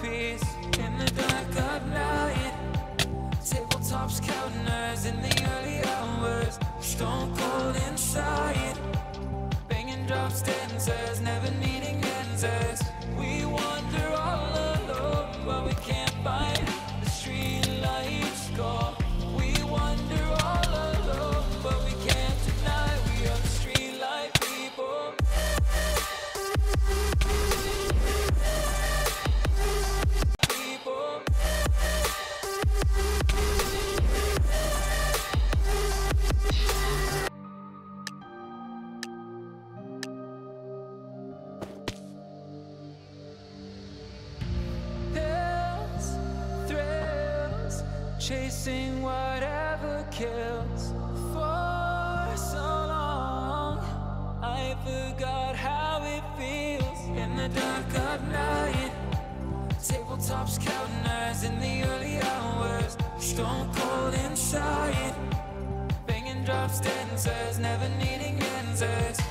peace in the dark of night. Tabletops counting nerves in the early hours. Stone cold inside, banging drop stanzas, never needing answers. We wander all alone, but we can't find the street lights go. We wander all alone, but we can't deny we are the street light people. Chasing whatever kills. For so long I forgot how it feels in the dark of night. Tabletops counting nerves in the early hours. Stone cold inside, banging drop stanzas, never needing answers.